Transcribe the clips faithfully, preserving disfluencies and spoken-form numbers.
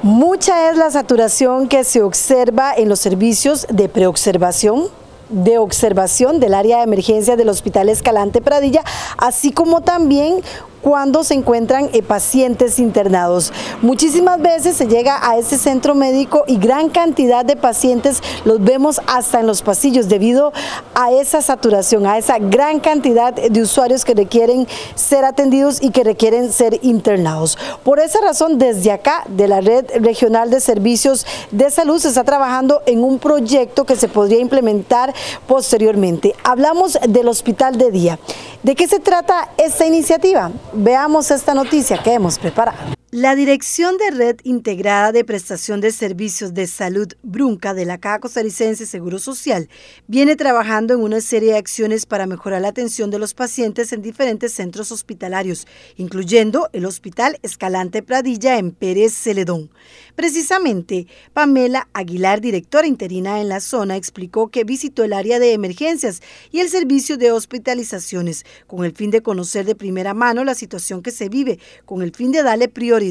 Mucha es la saturación que se observa en los servicios de preobservación, de observación del área de emergencia del Hospital Escalante Pradilla, así como también cuando se encuentran eh, pacientes internados. Muchísimas veces se llega a ese centro médico y gran cantidad de pacientes los vemos hasta en los pasillos debido a esa saturación, a esa gran cantidad de usuarios que requieren ser atendidos y que requieren ser internados. Por esa razón, desde acá, de la Red Regional de Servicios de Salud, se está trabajando en un proyecto que se podría implementar posteriormente. Hablamos del hospital de día. ¿De qué se trata esta iniciativa? Veamos esta noticia que hemos preparado. La Dirección de Red Integrada de Prestación de Servicios de Salud Brunca de la Caja Costarricense Seguro Social viene trabajando en una serie de acciones para mejorar la atención de los pacientes en diferentes centros hospitalarios, incluyendo el Hospital Escalante Pradilla en Pérez Celedón. Precisamente, Pamela Aguilar, directora interina en la zona, explicó que visitó el área de emergencias y el servicio de hospitalizaciones con el fin de conocer de primera mano la situación que se vive, con el fin de darle prioridad.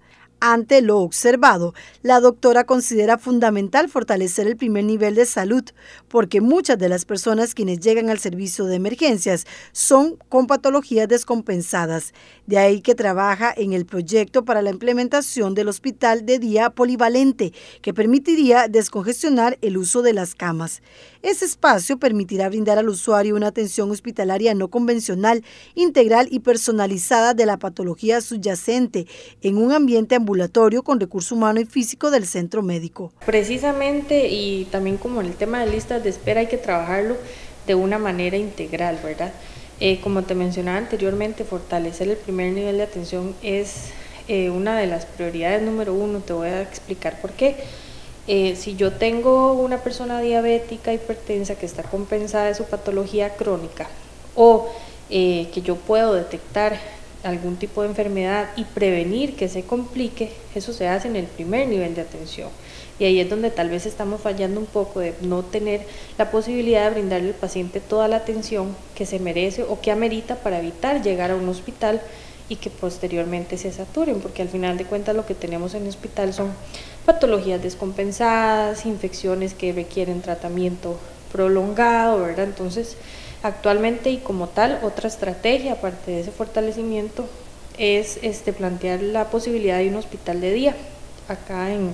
Ante lo observado, la doctora considera fundamental fortalecer el primer nivel de salud, porque muchas de las personas quienes llegan al servicio de emergencias son con patologías descompensadas. De ahí que trabaja en el proyecto para la implementación del hospital de día polivalente, que permitiría descongestionar el uso de las camas. Ese espacio permitirá brindar al usuario una atención hospitalaria no convencional, integral y personalizada de la patología subyacente en un ambiente ambulatorio con recurso humano y físico del centro médico. Precisamente, y también como en el tema de listas de espera, hay que trabajarlo de una manera integral, ¿verdad? Eh, como te mencionaba anteriormente, fortalecer el primer nivel de atención es eh, una de las prioridades número uno. Te voy a explicar por qué. Eh, si yo tengo una persona diabética, hipertensa, que está compensada de su patología crónica, o eh, que yo puedo detectar algún tipo de enfermedad y prevenir que se complique, eso se hace en el primer nivel de atención. Y ahí es donde tal vez estamos fallando un poco, de no tener la posibilidad de brindarle al paciente toda la atención que se merece o que amerita para evitar llegar a un hospital y que posteriormente se saturen, porque al final de cuentas lo que tenemos en el hospital son patologías descompensadas, infecciones que requieren tratamiento prolongado, ¿verdad? Entonces, actualmente y como tal, otra estrategia aparte de ese fortalecimiento es este, plantear la posibilidad de un hospital de día acá en,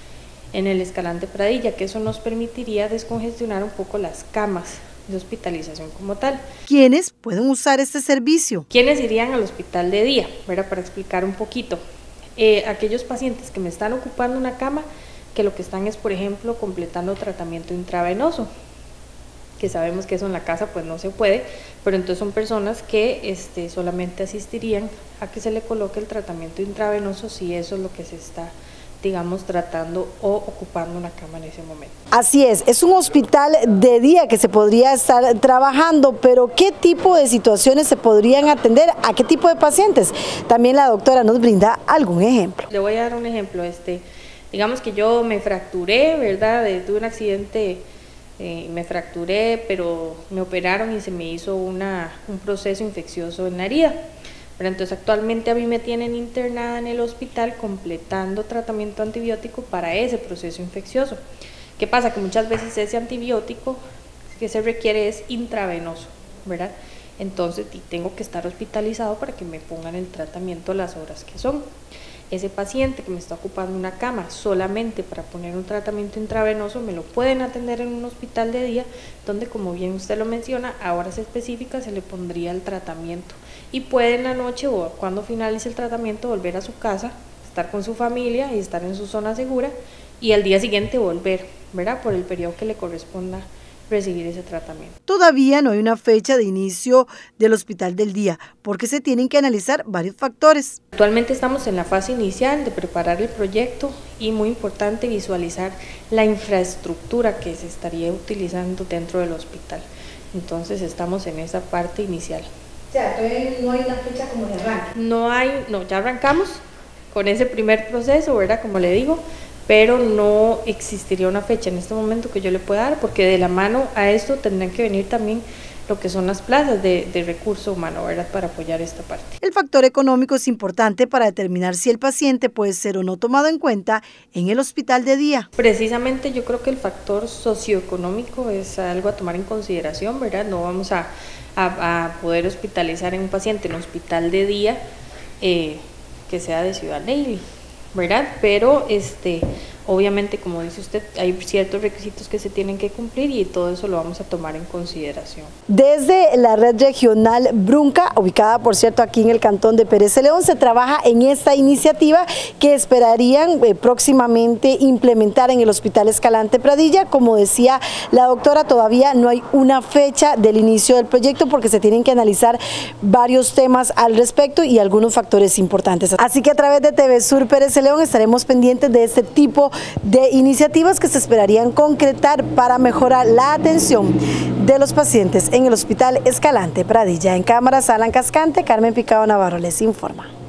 en el Escalante Pradilla, que eso nos permitiría descongestionar un poco las camas de hospitalización como tal. ¿Quiénes pueden usar este servicio? ¿Quiénes irían al hospital de día? ¿Verdad? Para explicar un poquito. Eh, aquellos pacientes que me están ocupando una cama, que lo que están es, por ejemplo, completando tratamiento intravenoso, que sabemos que eso en la casa pues no se puede, pero entonces son personas que este, solamente asistirían a que se le coloque el tratamiento intravenoso si eso es lo que se está, digamos, tratando o ocupando una cama en ese momento. Así es, es un hospital de día que se podría estar trabajando, pero ¿qué tipo de situaciones se podrían atender? ¿A qué tipo de pacientes? También la doctora nos brinda algún ejemplo. Le voy a dar un ejemplo, este, digamos que yo me fracturé, ¿verdad? Tuve un accidente, eh, me fracturé, pero me operaron y se me hizo una, un proceso infeccioso en la herida. Pero entonces actualmente a mí me tienen internada en el hospital completando tratamiento antibiótico para ese proceso infeccioso. ¿Qué pasa? Que muchas veces ese antibiótico que se requiere es intravenoso, ¿verdad? Entonces tengo que estar hospitalizado para que me pongan el tratamiento las horas que son. Ese paciente que me está ocupando una cama solamente para poner un tratamiento intravenoso me lo pueden atender en un hospital de día, donde, como bien usted lo menciona, a horas específicas se le pondría el tratamiento y puede en la noche o cuando finalice el tratamiento volver a su casa, estar con su familia y estar en su zona segura, y al día siguiente volver, ¿verdad? Por el periodo que le corresponda recibir ese tratamiento. Todavía no hay una fecha de inicio del hospital del día, porque se tienen que analizar varios factores. Actualmente estamos en la fase inicial de preparar el proyecto y, muy importante, visualizar la infraestructura que se estaría utilizando dentro del hospital. Entonces estamos en esa parte inicial. O sea, todavía no hay una fecha como de arranque. No hay, no, ya arrancamos con ese primer proceso, ¿verdad? Como le digo, pero no existiría una fecha en este momento que yo le pueda dar, porque de la mano a esto tendrán que venir también lo que son las plazas de, de recurso humano, ¿verdad?, para apoyar esta parte. El factor económico es importante para determinar si el paciente puede ser o no tomado en cuenta en el hospital de día. Precisamente yo creo que el factor socioeconómico es algo a tomar en consideración, ¿verdad? No vamos a, a, a poder hospitalizar en un paciente en un hospital de día eh, que sea de Ciudad Neill, ¿verdad? Pero este, obviamente, como dice usted, hay ciertos requisitos que se tienen que cumplir y todo eso lo vamos a tomar en consideración. Desde la red regional Brunca, ubicada por cierto aquí en el cantón de Pérez Celedón, se trabaja en esta iniciativa que esperarían eh, próximamente implementar en el Hospital Escalante Pradilla. Como decía la doctora, todavía no hay una fecha del inicio del proyecto porque se tienen que analizar varios temas al respecto y algunos factores importantes. Así que a través de T V Sur Pérez Celedón estaremos pendientes de este tipo de iniciativas que se esperarían concretar para mejorar la atención de los pacientes en el Hospital Escalante Pradilla. En cámaras, Alan Cascante, Carmen Picado Navarro les informa.